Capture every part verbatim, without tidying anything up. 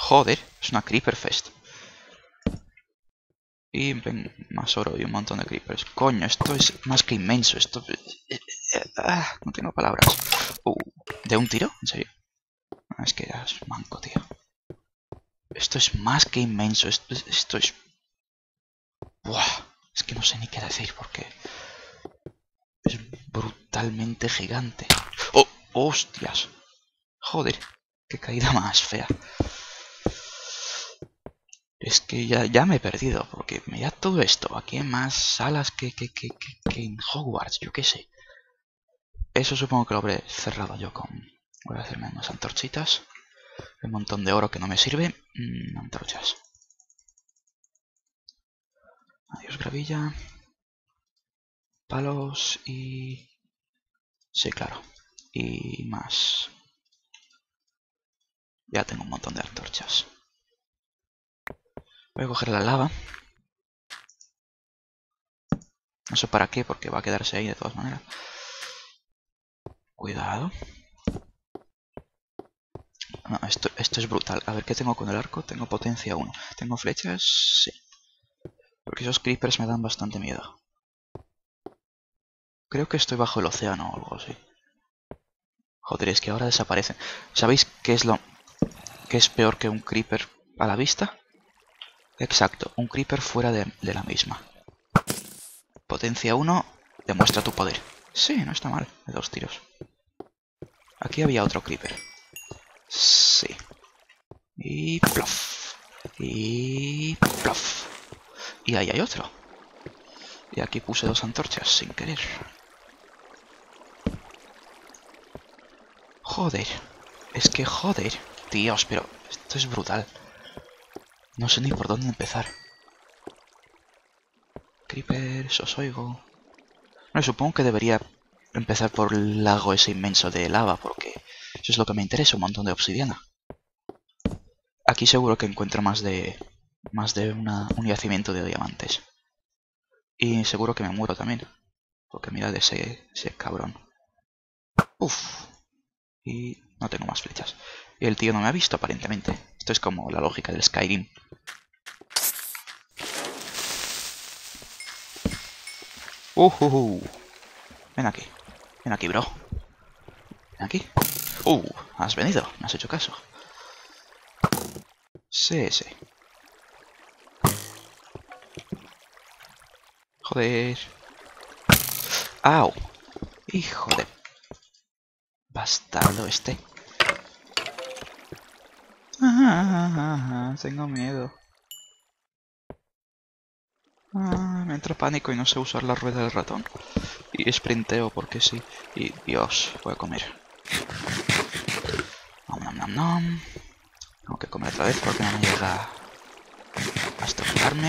Joder, es una Creeper Fest. Y ven, más oro y un montón de creepers. Coño, esto es más que inmenso. Esto... Ah, no tengo palabras. Uh, ¿de un tiro? ¿En serio? No, es que ya es manco, tío. Esto es más que inmenso. Esto es... Esto es... Buah, es que no sé ni qué decir porque... Es brutalmente gigante. ¡Oh! ¡Hostias! Joder, qué caída más fea. Es que ya, ya me he perdido, porque mirad todo esto. Aquí hay más salas que, que, que, que, que en Hogwarts, yo qué sé. Eso supongo que lo habré cerrado yo con... Voy a hacerme unas antorchitas. Un montón de oro que no me sirve. Mm, antorchas. Adiós gravilla. Palos y... Sí, claro. Y más. Ya tengo un montón de antorchas. Voy a coger la lava. No sé para qué, porque va a quedarse ahí de todas maneras. Cuidado. No, esto, esto es brutal. A ver, ¿qué tengo con el arco? Tengo potencia uno. ¿Tengo flechas? Sí. Porque esos creepers me dan bastante miedo. Creo que estoy bajo el océano o algo así. Joder, es que ahora desaparecen. ¿Sabéis qué es lo... qué es peor que un creeper a la vista? Exacto, un creeper fuera de, de la misma. Potencia uno, demuestra tu poder. Sí, no está mal, de dos tiros. Aquí había otro creeper. Sí. Y plof. Y plof. Y ahí hay otro. Y aquí puse dos antorchas sin querer. Joder. Es que joder. Dios, pero esto es brutal. No sé ni por dónde empezar. Creepers, os oigo. No, supongo que debería empezar por el lago ese inmenso de lava, porque eso es lo que me interesa, un montón de obsidiana. Aquí seguro que encuentro más de más de una, un yacimiento de diamantes. Y seguro que me muero también, porque mirad ese, ese cabrón. Uf. Y no tengo más flechas. Y el tío no me ha visto aparentemente. Esto es como la lógica del Skyrim. Uh, uh, uh. Ven aquí. Ven aquí, bro. Ven aquí. Uh, has venido. Me has hecho caso. Sí, sí. Joder. ¡Au! Hijo de... bastardo este. Ah, tengo miedo. Ah, me entra pánico y no sé usar la rueda del ratón. Y sprinteo porque sí. Y Dios, voy a comer. Nom, nom, nom, nom. Tengo que comer otra vez porque no me llega a estropearme.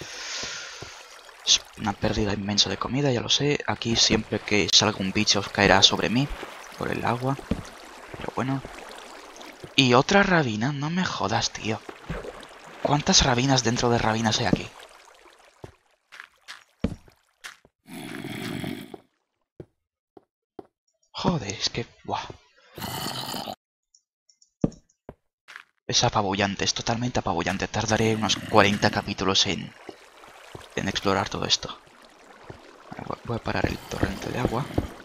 Es una pérdida inmensa de comida, ya lo sé. Aquí siempre que salga un bicho caerá sobre mí por el agua. Pero bueno. Y otra rabina, no me jodas, tío. ¿Cuántas rabinas dentro de rabinas hay aquí? Joder, es que... Buah. Es apabullante, es totalmente apabullante. Tardaré unos cuarenta capítulos en, en explorar todo esto. Voy a parar el torrente de agua.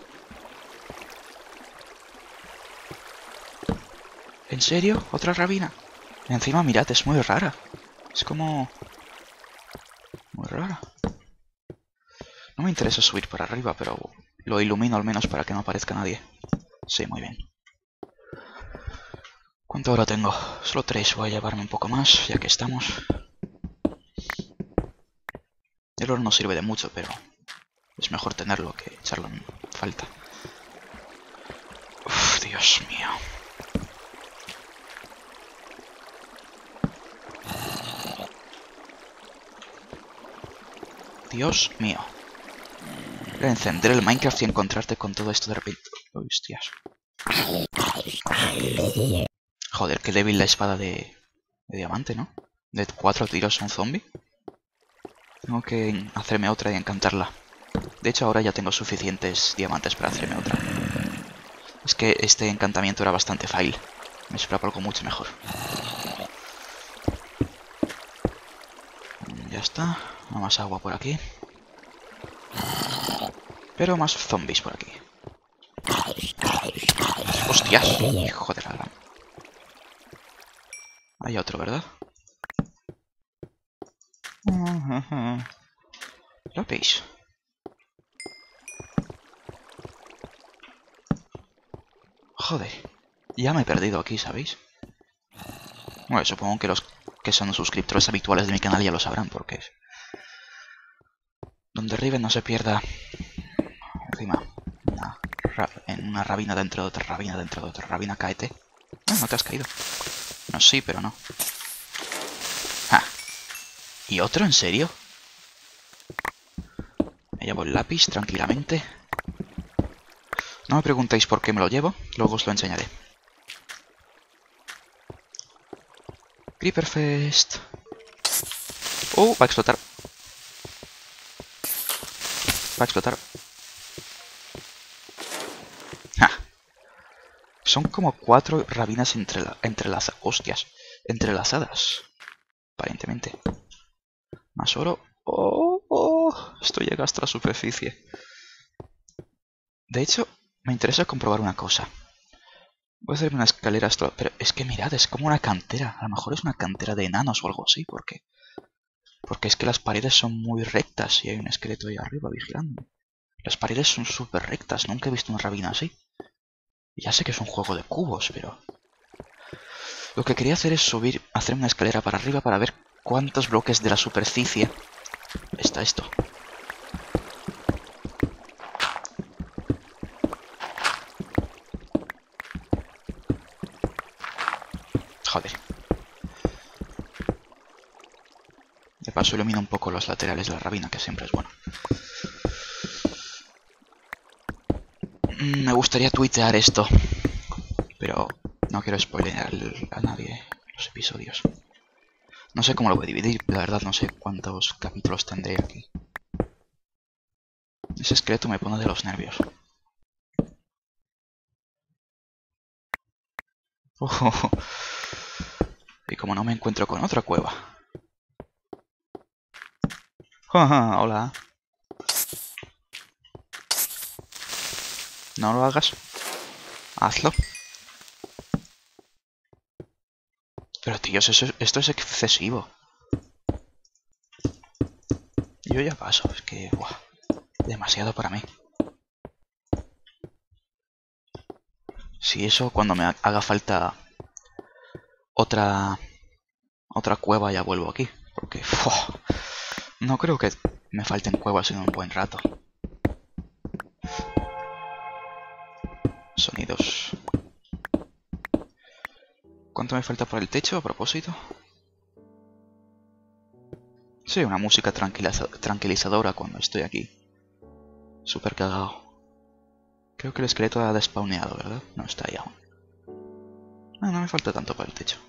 ¿En serio? ¿Otra rabina? Encima, mirad, es muy rara. Es como... muy rara. No me interesa subir para arriba, pero lo ilumino al menos para que no aparezca nadie. Sí, muy bien. ¿Cuánto oro tengo? Solo tres. Voy a llevarme un poco más, ya que estamos. El oro no sirve de mucho, pero es mejor tenerlo que echarlo en falta. Uf, Dios mío. Dios mío. Voy a encender el Minecraft y encontrarte con todo esto de repente. Hostias. Joder, qué débil la espada de, de diamante, ¿no? De cuatro tiros a un zombie. Tengo que hacerme otra y encantarla. De hecho, ahora ya tengo suficientes diamantes para hacerme otra. Es que este encantamiento era bastante fail. Me esperaba algo mucho mejor. Ya está. No más agua por aquí. Pero más zombies por aquí. ¡Hostias! Hijo de la gran. Hay otro, ¿verdad? Lápiz. Joder. Ya me he perdido aquí, ¿sabéis? Bueno, supongo que los que son suscriptores habituales de mi canal ya lo sabrán, porque... Donde Riven no se pierda... Encima. Una en una rabina dentro de otra rabina dentro de otra rabina, cáete. Ah, no te has caído. No, sí, pero no. Ah. ¿Y otro? ¿En serio? Me llevo el lápiz tranquilamente. No me preguntéis por qué me lo llevo, luego os lo enseñaré. Creeperfest. Uh, va a explotar. Va a explotar. Ja. Son como cuatro rabinas entrela entrelazadas. Hostias. Entrelazadas. Aparentemente. Más oro. Oh, oh. Esto llega hasta la superficie. De hecho, me interesa comprobar una cosa. Voy a hacer una escalera esto, pero es que mirad, es como una cantera. A lo mejor es una cantera de enanos o algo así, ¿por qué? Porque es que las paredes son muy rectas y hay un esqueleto ahí arriba vigilándome. Las paredes son súper rectas, nunca he visto una rabina así. Y ya sé que es un juego de cubos, pero... Lo que quería hacer es subir, hacer una escalera para arriba para ver cuántos bloques de la superficie está esto. Joder. De paso ilumina un poco los laterales de la rabina, que siempre es bueno. Me gustaría tuitear esto, pero no quiero spoilear a nadie los episodios. No sé cómo lo voy a dividir, la verdad no sé cuántos capítulos tendré aquí. Ese esqueleto me pone de los nervios. Oh, y como no me encuentro con otra cueva. Hola. No lo hagas. Hazlo. Pero tíos, eso, esto es excesivo. Yo ya paso, es que... Buah, demasiado para mí. Si eso, cuando me haga falta otra otra cueva, ya vuelvo aquí. Porque buah, no creo que me falten cuevas en un buen rato. Sonidos. ¿Cuánto me falta por el techo a propósito? Sí, una música tranquiliza tranquilizadora cuando estoy aquí. Súper cagado. Creo que el esqueleto ha despawneado, ¿verdad? No está ahí aún. No, no me falta tanto para el techo.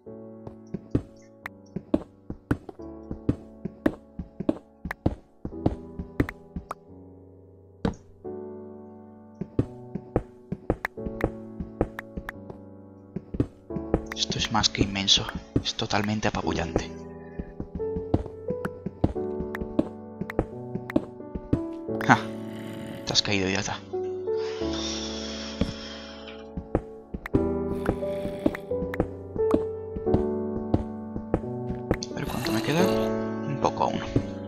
Esto es más que inmenso. Es totalmente apabullante. ¡Ja! Te has caído, idiota. A ver cuánto me queda. Un poco aún.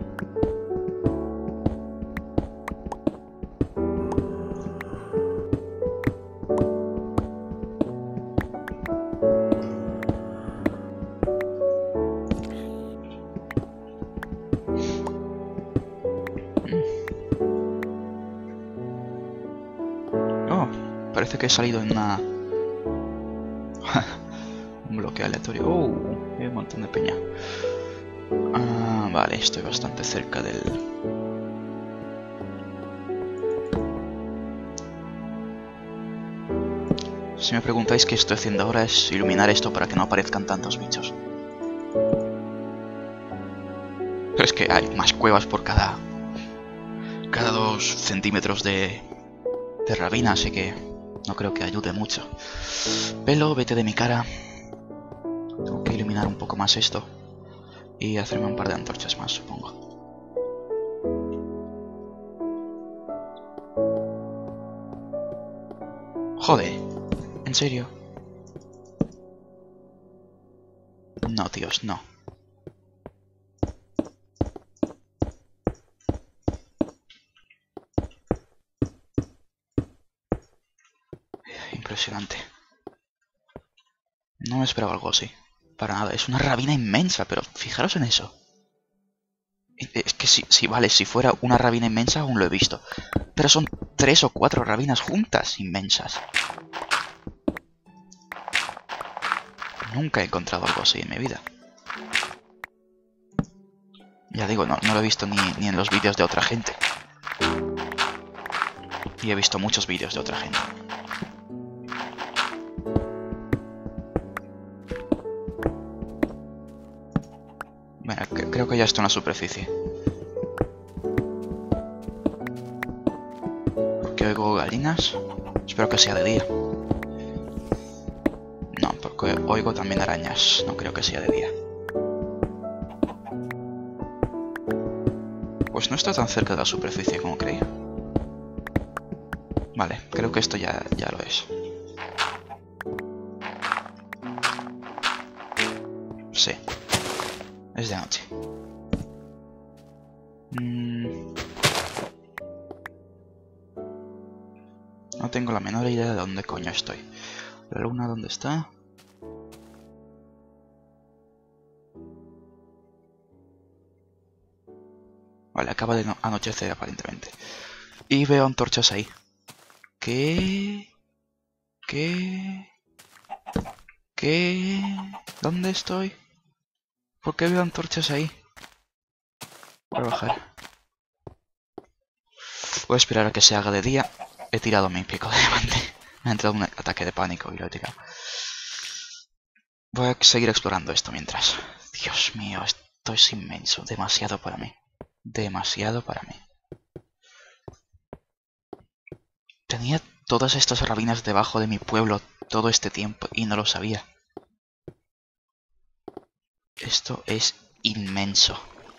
Parece que he salido en una... un bloque aleatorio. ¡Oh! Hay un montón de peña. Ah, vale, estoy bastante cerca del... Si me preguntáis qué estoy haciendo ahora es iluminar esto para que no aparezcan tantos bichos. Pero es que hay más cuevas por cada... cada dos centímetros de... de rabina, así que... no creo que ayude mucho. Pelo, vete de mi cara. Tengo que iluminar un poco más esto. y hacerme un par de antorchas más, supongo. Joder, ¿en serio? No, tíos, no. Impresionante. No me esperaba algo así. Para nada, es una rabina inmensa, pero fijaros en eso. Es que si, si vale, si fuera una rabina inmensa aún lo he visto. Pero son tres o cuatro rabinas juntas inmensas. Nunca he encontrado algo así en mi vida. Ya digo, no, no lo he visto ni, ni en los vídeos de otra gente. Y he visto muchos vídeos de otra gente. Bueno, que, creo que ya está en la superficie. Porque oigo gallinas. Espero que sea de día. No, porque oigo también arañas. No creo que sea de día. Pues no está tan cerca de la superficie como creía. Vale, creo que esto ya, ya lo es. Sí. Es de noche. Mm. No tengo la menor idea de dónde coño estoy. ¿La luna dónde está? Vale, acaba de anochecer aparentemente. Y veo antorchas ahí. ¿Qué? ¿Qué? ¿Qué? ¿Dónde estoy? ¿Por qué veo antorchas ahí? Voy a bajar. Voy a esperar a que se haga de día. He tirado mi pico de diamante. Me ha entrado un ataque de pánico y lo he tirado. Voy a seguir explorando esto mientras. Dios mío, esto es inmenso. Demasiado para mí. Demasiado para mí. Tenía todas estas rabinas debajo de mi pueblo todo este tiempo y no lo sabía. Esto es inmenso.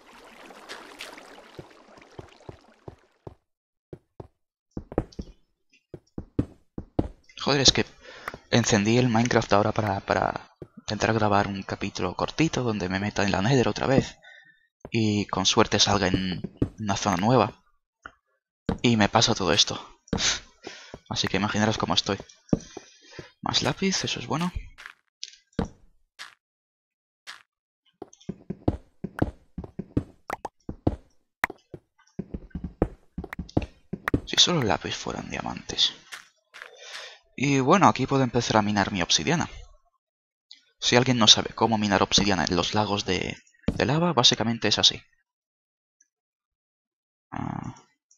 Joder, es que encendí el Minecraft ahora para, para intentar grabar un capítulo cortito donde me meta en la Nether otra vez. Y con suerte salga en una zona nueva. Y me pasa todo esto. Así que imaginaros cómo estoy. Más lápiz, eso es bueno. Si solo el lápiz fueran diamantes. Y bueno, aquí puedo empezar a minar mi obsidiana. Si alguien no sabe cómo minar obsidiana en los lagos de, de lava, básicamente es así. Ah.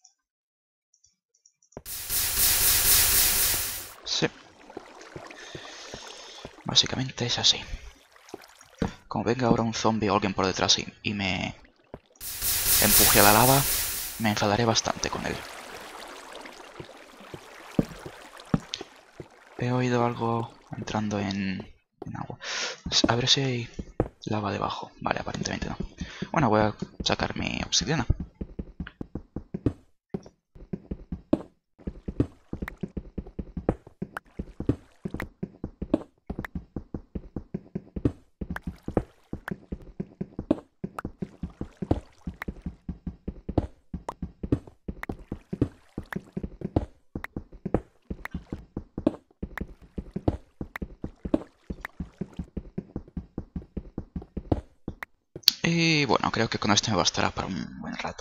Sí. Básicamente es así. Como venga ahora un zombie o alguien por detrás y, y me empuje a la lava, me enfadaré bastante con él. He oído algo entrando en, en agua. A ver si hay lava debajo. Vale, aparentemente no. Bueno, voy a sacar mi obsidiana. Y bueno, creo que con esto me bastará para un buen rato.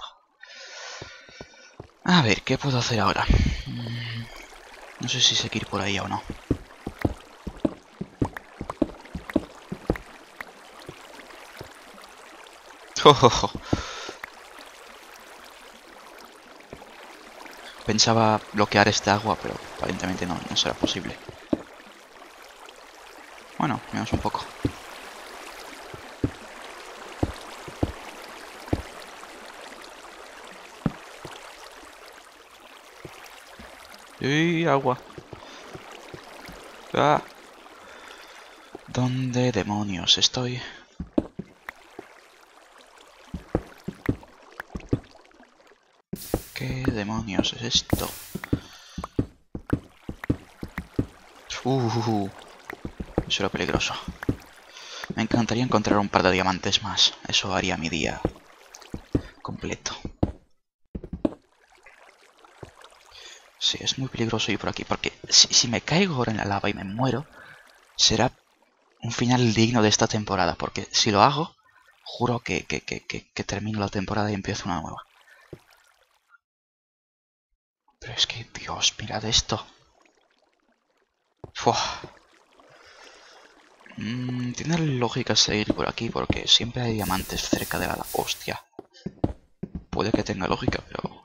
A ver, ¿qué puedo hacer ahora? No sé si seguir por ahí o no. Oh, oh, oh. Pensaba bloquear este agua, pero aparentemente no, no será posible. Bueno, menos un poco. ¡Y agua! ¡Ah! ¿Dónde demonios estoy? demonios es esto? Uh, eso era peligroso. Me encantaría encontrar un par de diamantes más. Eso haría mi día completo. Sí, es muy peligroso ir por aquí, porque si, si me caigo ahora en la lava y me muero, será un final digno de esta temporada, porque si lo hago, juro que, que, que, que, que termino la temporada y empiezo una nueva. Pero es que, Dios, mirad esto. Uf. Mm, tiene lógica seguir por aquí, porque siempre hay diamantes cerca de la lava. Hostia. Puede que tenga lógica, pero...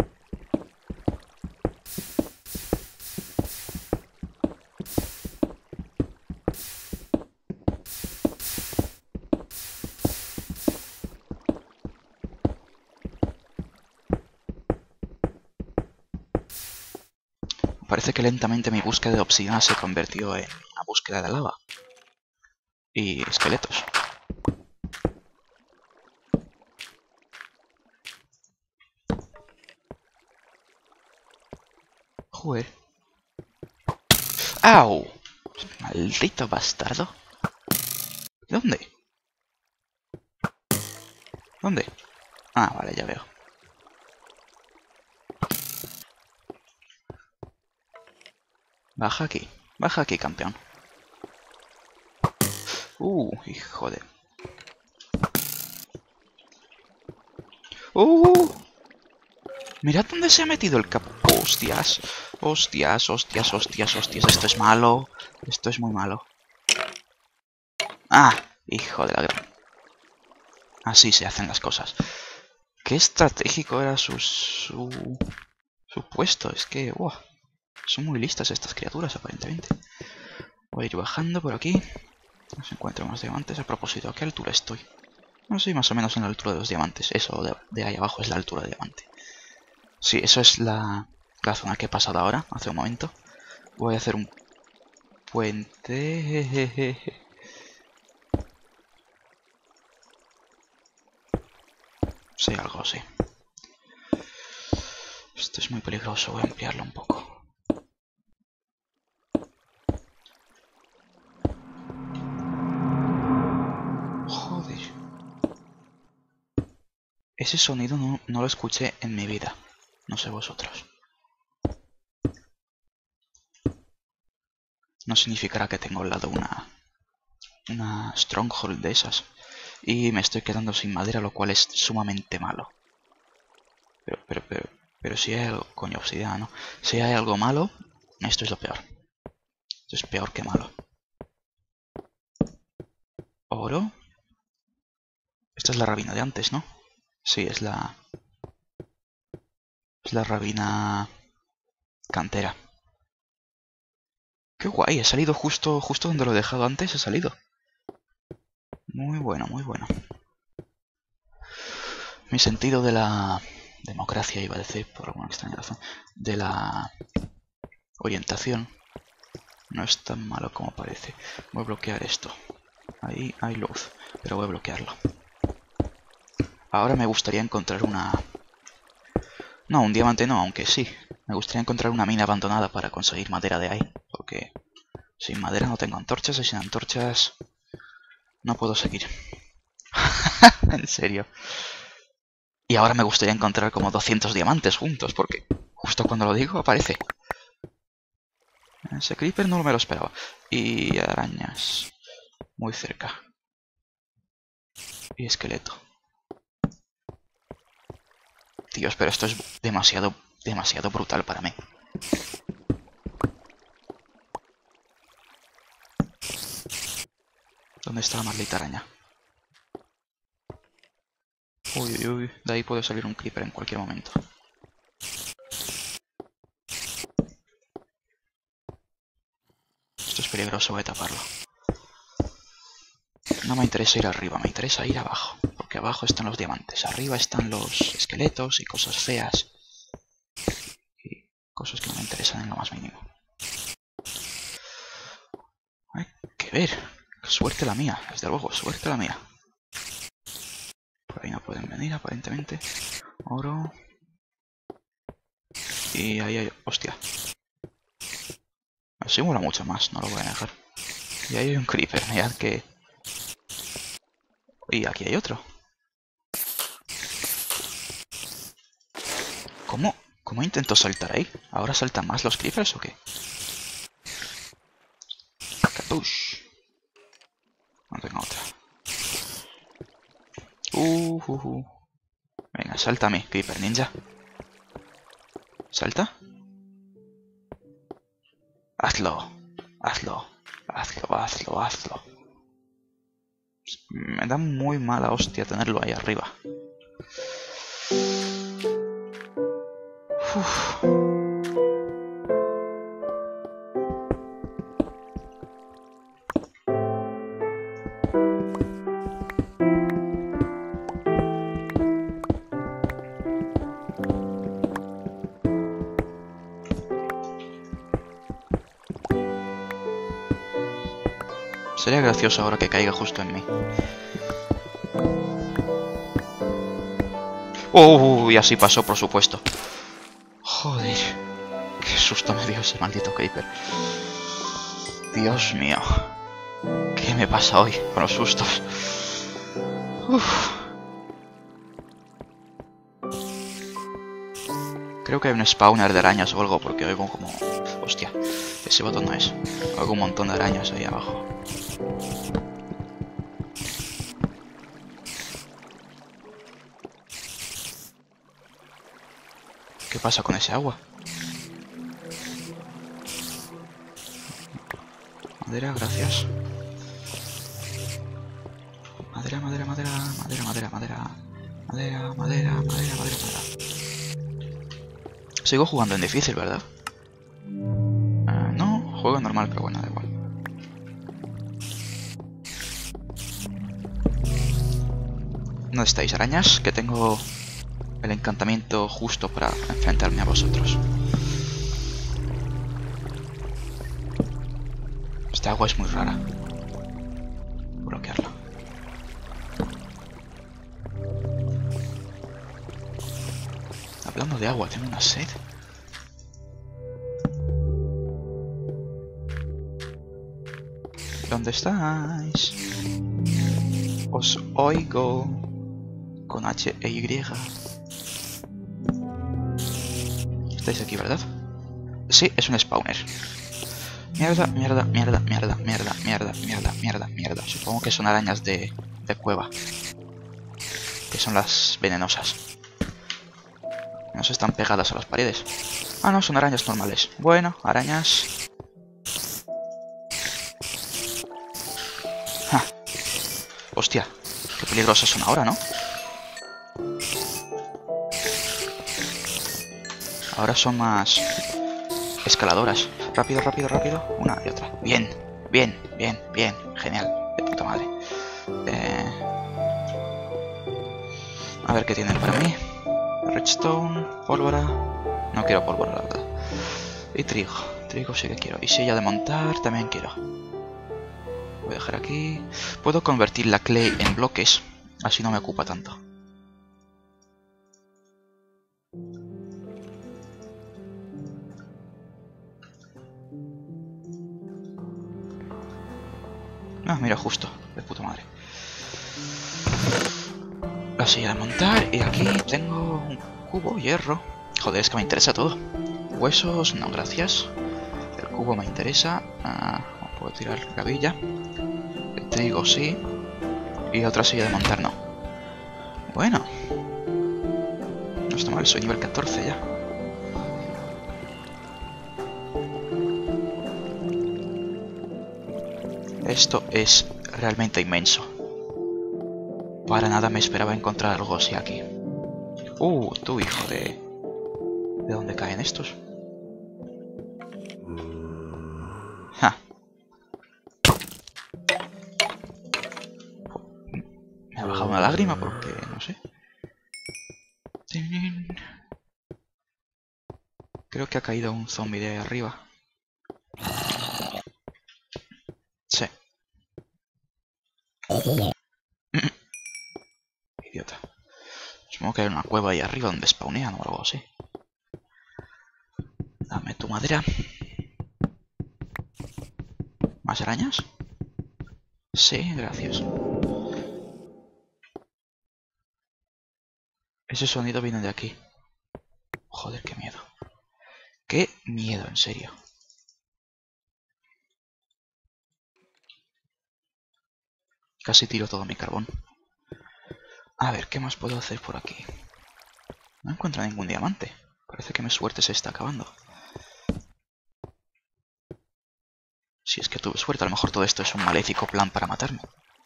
Parece que lentamente mi búsqueda de obsidiana se convirtió en una búsqueda de lava. Y esqueletos. Joder. ¡Au! Maldito bastardo. ¿Dónde? ¿Dónde? Ah, vale, ya veo. Baja aquí. Baja aquí, campeón. Uh, hijo de... Uh, mirad dónde se ha metido el capo. Hostias. Hostias, hostias, hostias, hostias. Esto es malo. Esto es muy malo. Ah, hijo de la gran... Así se hacen las cosas. Qué estratégico era su... su, su puesto. Es que... Wow, son muy listas estas criaturas, aparentemente. Voy a ir bajando por aquí. No se encuentran más diamantes. A propósito, ¿a qué altura estoy? No sé, más o menos en la altura de los diamantes. Eso de, de ahí abajo es la altura de diamante. Sí, eso es la, la zona que he pasado ahora, hace un momento. Voy a hacer un puente. Sí, algo así. Esto es muy peligroso, voy a ampliarlo un poco. Joder. Ese sonido no, no lo escuché en mi vida. No sé vosotros. No significará que tengo al lado una... una stronghold de esas. Y me estoy quedando sin madera, lo cual es sumamente malo. Pero, pero, pero... Pero si hay algo... Coño, obsidiana, ¿no? Si hay algo malo, esto es lo peor. Esto es peor que malo. Oro. Esta es la rabina de antes, ¿no? Sí, es la... Es la rabina... cantera. Qué guay, he salido justo, justo donde lo he dejado antes, he salido. Muy bueno, muy bueno. Mi sentido de la... democracia, iba a decir, por alguna extraña razón. De la... orientación. No es tan malo como parece. Voy a bloquear esto. Ahí hay luz, pero voy a bloquearlo. Ahora me gustaría encontrar una... No, un diamante no, aunque sí. Me gustaría encontrar una mina abandonada para conseguir madera de ahí. Porque sin madera no tengo antorchas y sin antorchas no puedo seguir. En serio. Y ahora me gustaría encontrar como doscientos diamantes juntos, porque justo cuando lo digo aparece. Ese creeper no me lo esperaba. Y arañas. Muy cerca. Y esqueleto. Dios, pero esto es demasiado, demasiado brutal para mí. ¿Dónde está la maldita araña? Uy, uy, uy. De ahí puede salir un creeper en cualquier momento. Esto es peligroso, voy a taparlo. No me interesa ir arriba, me interesa ir abajo. Porque abajo están los diamantes. Arriba están los esqueletos y cosas feas. Y cosas que no me interesan en lo más mínimo. Hay que ver. Suerte la mía, desde luego, suerte la mía. Por ahí no pueden venir, aparentemente. Oro. Y ahí hay... Hostia. Así mola mucho más, no lo voy a dejar. Y ahí hay un creeper, mirad que... Y aquí hay otro. ¿Cómo? ¿Cómo intento saltar ahí? ¿Ahora saltan más los creepers o qué? Capush. No tengo otra. Uh, uh, uh. Venga, sáltame, creeper ninja. ¿Salta? Hazlo. Hazlo. Hazlo, hazlo, hazlo. Me da muy mala hostia tenerlo ahí arriba. Uf. Sería gracioso ahora que caiga justo en mí. Oh, y así pasó, por supuesto. Joder. Qué susto me dio ese maldito creeper. Dios mío. ¿Qué me pasa hoy con los sustos? Uf. Creo que hay un spawner de arañas o algo porque oigo como... Hostia, ese botón no es. Oigo un montón de arañas ahí abajo. ¿Qué pasa con ese agua? Madera, gracias. Madera, madera, madera, madera, madera, madera. Madera, madera, madera, madera, madera. Sigo jugando en difícil, ¿verdad? Uh, no, juego en normal, pero bueno, da igual. ¿Dónde estáis, arañas? Que tengo el encantamiento justo para enfrentarme a vosotros. Esta agua es muy rara. Bloquearla. Hablando de agua, tengo una sed. ¿Dónde estáis? Os oigo. Con H e Y. Estáis aquí, ¿verdad? Sí, es un spawner. Mierda, mierda, mierda, mierda, mierda, mierda, mierda, mierda, mierda. Supongo que son arañas de, de cueva. Que son las venenosas. No se están pegadas a las paredes. Ah, no, son arañas normales. Bueno, arañas... ¡Ja! Hostia, qué peligrosas son ahora, ¿no? Ahora son más... escaladoras. Rápido, rápido, rápido. Una y otra. Bien, bien, bien, bien. Genial. De puta madre. Eh... A ver qué tienen para mí. Redstone, pólvora. No quiero pólvora, la verdad. Y trigo. Trigo sí que quiero. Y silla de montar también quiero. Voy a dejar aquí. Puedo convertir la clay en bloques. Así no me ocupa tanto. Ah, mira, justo. De puta madre. La silla de montar. Y aquí tengo un cubo, hierro. Joder, es que me interesa todo. Huesos, no, gracias. El cubo me interesa. Ah, puedo tirar gravilla. El trigo, sí. Y otra silla de montar, no. Bueno. No está mal, soy nivel catorce ya. Esto es realmente inmenso. Para nada me esperaba encontrar algo así aquí. Uh, tú hijo de... ¿De dónde caen estos? Ja. Me ha bajado una lágrima porque... no sé. Creo que ha caído un zombie de ahí arriba. Sí. Idiota. Supongo que hay una cueva ahí arriba donde spawnean o algo así. tu madera. ¿Más arañas? Sí, gracias. Ese sonido viene de aquí. Joder, qué miedo. Qué miedo, en serio. Casi tiro todo mi carbón. A ver, ¿qué más puedo hacer por aquí? No encuentro ningún diamante. Parece que mi suerte se está acabando. Si es que tuve suerte, a lo mejor todo esto es un maléfico plan para matarme.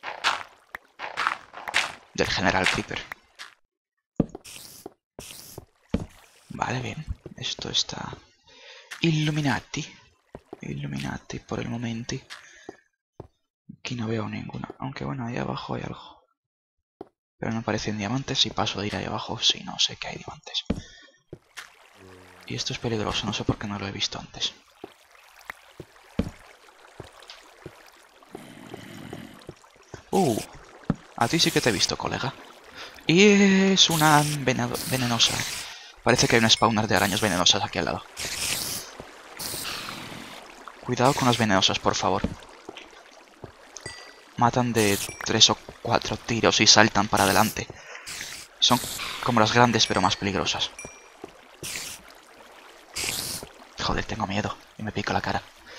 Del General Creeper. Vale, bien. Esto está... Illuminati. Illuminati por el momento. Aquí no veo ninguna. Aunque bueno, ahí abajo hay algo. Pero no aparecen diamantes y paso de ir ahí abajo si no sé que hay diamantes. Y esto es peligroso, no sé por qué no lo he visto antes. Uh, a ti sí que te he visto, colega. Y es una venenosa. Parece que hay un spawner de arañas venenosas aquí al lado. Cuidado con las venenosas, por favor. Matan de tres o cuatro tiros y saltan para adelante. Son como las grandes, pero más peligrosas. Joder, tengo miedo. Y me pica la cara.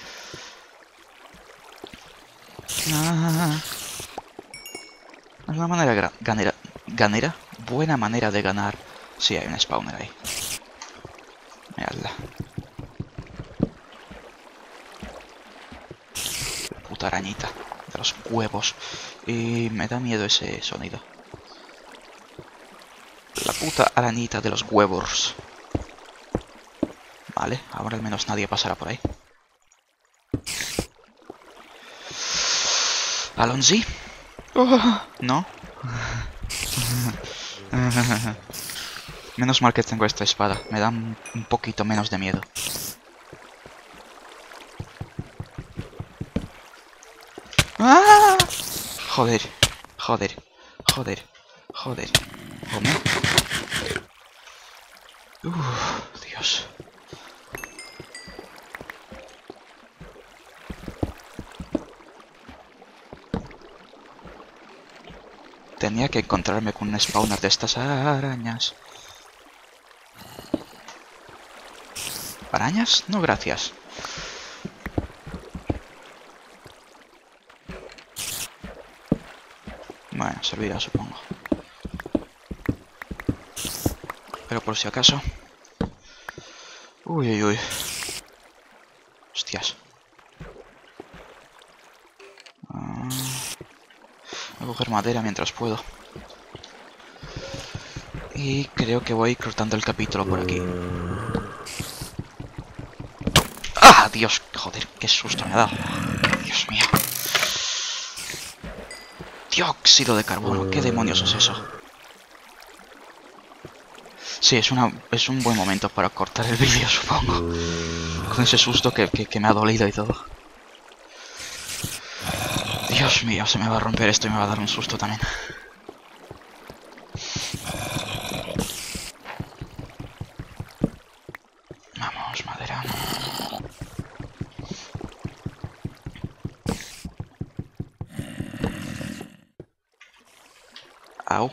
Ah, es una manera ganera, ganera. Buena manera de ganar. Sí, hay un spawner ahí. Miradla. Puta arañita. De los huevos. Y me da miedo ese sonido. La puta arañita de los huevos. Vale, ahora al menos nadie pasará por ahí. ¿Alonzi? Oh, no. Menos mal que tengo esta espada. Me da un poquito menos de miedo. ¡Ah! Joder, joder, joder, joder. ¿Cómo? Uf, Dios. Tenía que encontrarme con un spawner de estas arañas. ¿Arañas? No, gracias. Bueno, servirá, supongo. Pero por si acaso... Uy, uy, uy. Hostias. Ah, voy a coger madera mientras puedo. Y creo que voy cortando el capítulo por aquí. ¡Ah, Dios! Joder, qué susto me ha dado. Dios mío. Dióxido de carbono. ¿Qué demonios es eso? Sí, es, una, es un buen momento para cortar el vídeo, supongo. Con ese susto que, que, que me ha dolido y todo. Dios mío, se me va a romper esto y me va a dar un susto también. Vamos, madera. Au.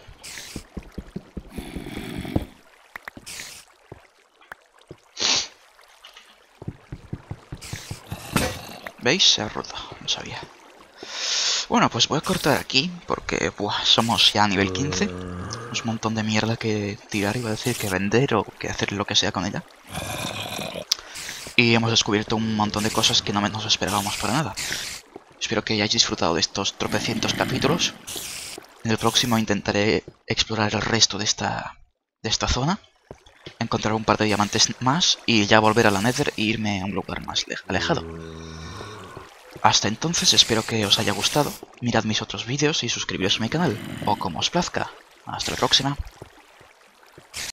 ¿Veis? Se ha roto. No sabía. Bueno, pues voy a cortar aquí porque buah, somos ya a nivel quince. Un montón de mierda que tirar, iba a decir, que vender o que hacer lo que sea con ella. Y hemos descubierto un montón de cosas que no nos esperábamos para nada. Espero que hayáis disfrutado de estos tropecientos capítulos. En el próximo intentaré explorar el resto de esta, de esta zona. Encontrar un par de diamantes más y ya volver a la Nether e irme a un lugar más alejado. Hasta entonces espero que os haya gustado, mirad mis otros vídeos y suscribiros a mi canal, o como os plazca. Hasta la próxima.